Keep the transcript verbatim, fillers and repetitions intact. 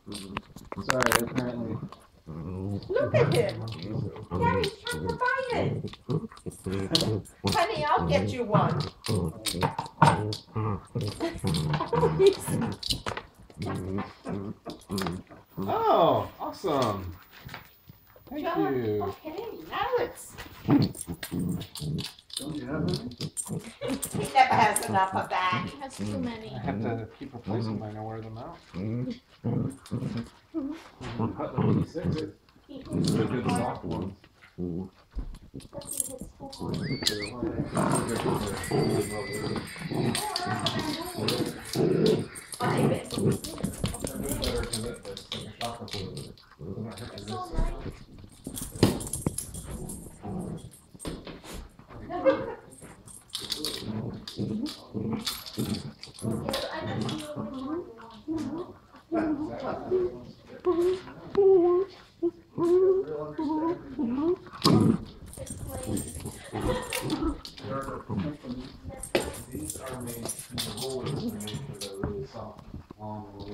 Sorry, apparently. Look at him. Daddy's trying to bite it. Honey, I'll get you one. Oh, awesome. Thank John, you. okay, now it's. Don't you have any? He never has enough of that. He has too many. I have to keep replacing them. I know wear them out. Cut them eighty-sixes. They're good soft ones. These are made, the rollers are made for the really soft, long rollers.